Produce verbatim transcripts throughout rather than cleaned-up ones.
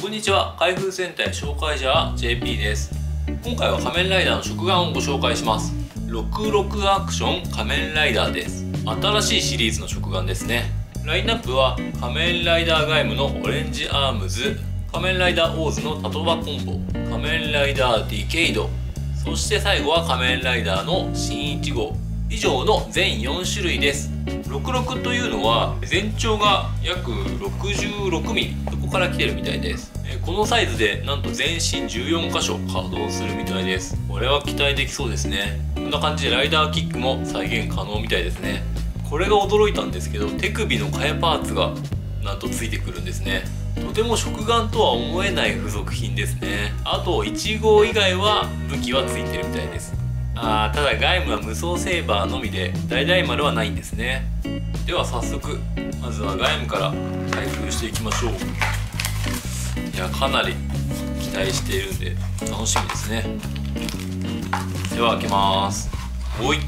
こんにちは、開封戦隊紹介者 ジェーピー です。今回は仮面ライダーの食玩をご紹介します。ろくろくアクション仮面ライダーです。新しいシリーズの食玩ですね。ラインナップは仮面ライダーガイムのオレンジアームズ、仮面ライダーオーズのタトバコンボ、仮面ライダーディケイド、そして最後は仮面ライダーの新いち号。以上の全よん種類です。ろくろくというのは全長が約ろくじゅうろくミリ、そこから来てるみたいです。このサイズでなんと全身じゅうよん箇所稼働するみたいです。これは期待できそうですね。こんな感じでライダーキックも再現可能みたいですね。これが驚いたんですけど、手首の替えパーツがなんとついてくるんですね。とても食玩とは思えない付属品ですね。あといち号以外は武器はついてるみたいです。あーただガイムは無双セーバーのみで大々丸はないんですね。では早速まずはガイムから開封していきましょう。いやかなり期待しているんで楽しみですね。では開けます。おい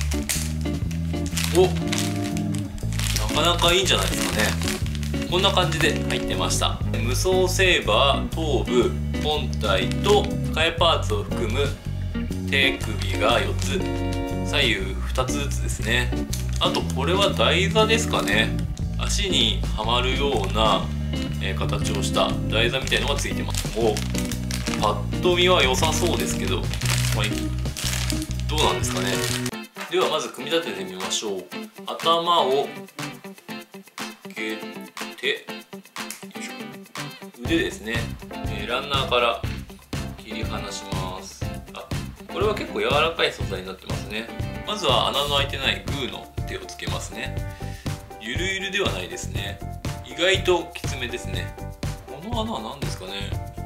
お、なかなかいいんじゃないですかね。こんな感じで入ってました。無双セーバー、頭部、本体と替えパーツを含む手首がよっつ、左右ふたつずつですね。あとこれは台座ですかね。足にはまるような、えー、形をした台座みたいのがついてます。お、パッと見は良さそうですけど、まあ、どうなんですかね。ではまず組み立ててみましょう。頭をつけて、よいしょ、腕ですね、えー、ランナーから切り離します。これは結構柔らかい素材になってますね。まずは穴の開いてないグーの手をつけますね。ゆるゆるではないですね。意外ときつめですね。この穴は何ですかね。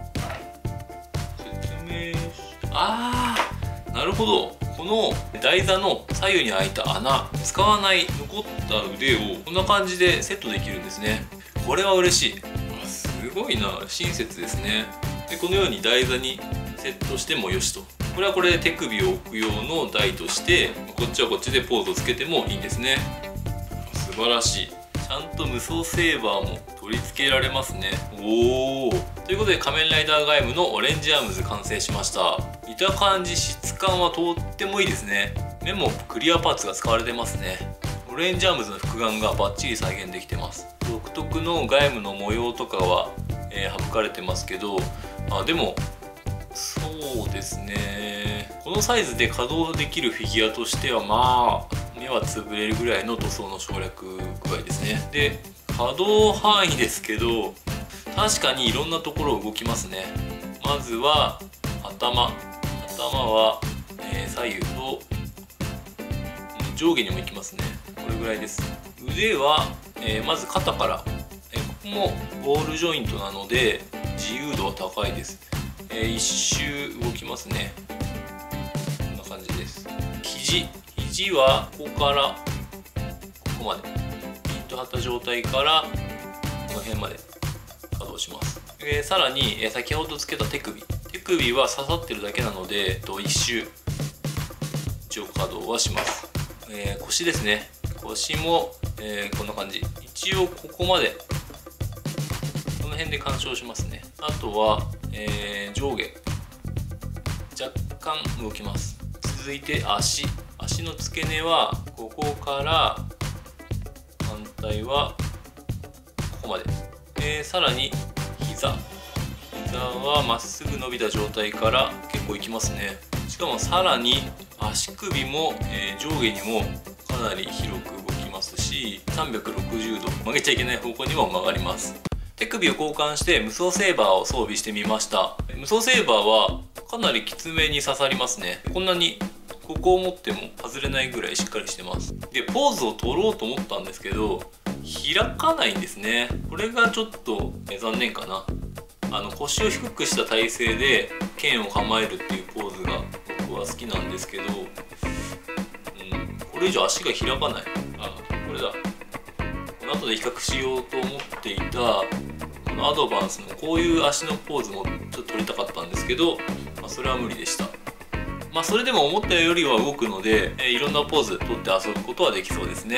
説明しあーなるほど。この台座の左右に開いた穴、使わない残った腕をこんな感じでセットできるんですね。これは嬉しい。あ、すごいな、親切ですね。でこのように台座にセットしてもよしと。これはこれで手首を置く用の台として、こっちはこっちでポーズをつけてもいいんですね。素晴らしい。ちゃんと無双セーバーも取り付けられますね。おお。ということで仮面ライダーガイムのオレンジアームズ完成しました。見た感じ質感はとってもいいですね。目もクリアパーツが使われてますね。オレンジアームズの複眼がバッチリ再現できてます。独特のガイムの模様とかは、えー、省かれてますけど、あでもそうですね、このサイズで稼働できるフィギュアとしてはまあ目は潰れるぐらいの塗装の省略具合ですね。で稼働範囲ですけど、確かにいろんなところ動きますね。まずは頭頭は、えー、左右と上下にもいきますね。これぐらいです。腕は、えー、まず肩から、えー、ここもボールジョイントなので自由度は高いです。えー、一周動きますね。こんな感じです。肘肘はここからここまでピンと張った状態からこの辺まで稼働します。えー、さらに、えー、先ほどつけた手首手首は刺さってるだけなので、えっと、一周一応稼働はします。えー、腰ですね。腰も、えー、こんな感じ。一応ここまでこの辺で干渉しますね。あとはえー、上下若干動きます。続いて足足の付け根はここから反対はここまで、えー、さらに膝膝はまっすぐ伸びた状態から結構いきますね。しかもさらに足首も、えー、上下にもかなり広く動きますし、さんびゃくろくじゅうど曲げちゃいけない方向にも曲がります。手首を交換して無双セーバーを装備してみました。無双セーバーはかなりきつめに刺さりますね。こんなにここを持っても外れないぐらいしっかりしてます。でポーズを取ろうと思ったんですけど開かないんですね。これがちょっと残念かな。あの腰を低くした体勢で剣を構えるっていうポーズが僕は好きなんですけど、うん、これ以上足が開かない。あ、これだ。後で比較しようと思っていたこのアドバンスのこういう足のポーズもちょっと撮りたかったんですけど、まあ、それは無理でした。まあそれでも思ったよりは動くので、えー、いろんなポーズ撮って遊ぶことはできそうですね。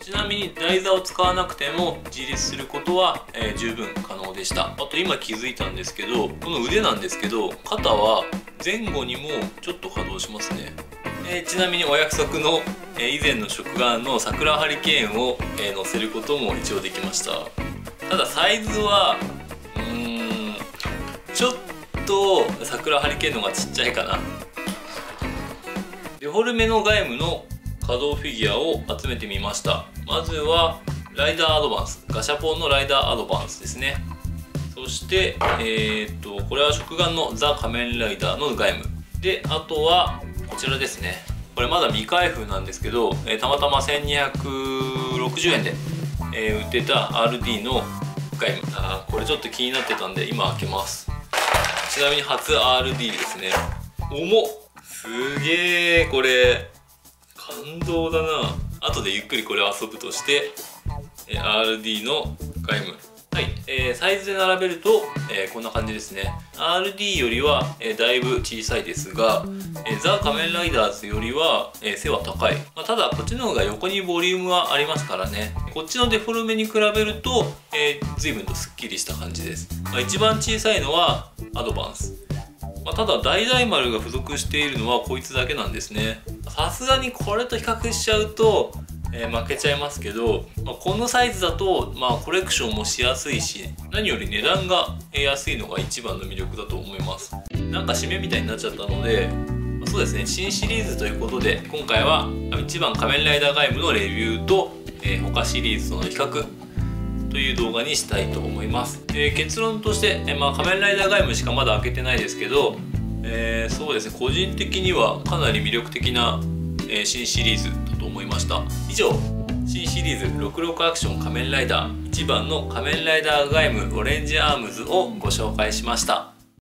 ちなみに台座を使わなくても自立することは、えー、十分可能でした。あと今気づいたんですけど、この腕なんですけど、肩は前後にもちょっと可動しますね。えー、ちなみにお約束の、えー、以前の食玩の桜ハリケーンを、えー、乗せることも一応できました。ただサイズはうーんちょっと桜ハリケーンの方がちっちゃいかな。デフォルメのガイムの可動フィギュアを集めてみました。まずはライダーアドバンス、ガシャポンのライダーアドバンスですね。そしてえー、っとこれは食玩のザ・仮面ライダーのガイムで、あとはこちらですね。これまだ未開封なんですけど、えー、たまたませんにひゃくろくじゅうえんで、えー、売ってた アールディー のガイム。あーこれちょっと気になってたんで今開けます。ちなみに初 アールディー ですね。重っ、すげえ、これ感動だな。後でゆっくりこれ遊ぶとして、えー、アールディー のガイム、はい、えー、サイズで並べると、えー、こんな感じですね。 アールディー よりは、えー、だいぶ小さいですが、えー、ザ・仮面ライダーズよりは、えー、背は高い、まあ、ただこっちの方が横にボリュームはありますからね。こっちのデフォルメに比べると、えー、随分とすっきりした感じです。まあ、一番小さいのはアドバンス、まあ、ただ大々丸が付属しているのはこいつだけなんですね。さすがにこれと比較しちゃうと、えー、負けちゃいますけど、まあ、このサイズだと、まあ、コレクションもしやすいし、何より値段が安いのが一番の魅力だと思います。なんか締めみたいになっちゃったので、まあ、そうですね、新シリーズということで今回はいちばん仮面ライダーガイムのレビューと、えー、他シリーズとの比較という動画にしたいと思います。えー、結論として、えーまあ、仮面ライダーガイムしかまだ開けてないですけど、えー、そうですね、個人的にはかなり魅力的な、えー、新シリーズだと思いました。以上、新シリーズろくじゅうろくアクション仮面ライダーいちばんの仮面ライダーガイムオレンジアームズをご紹介しました。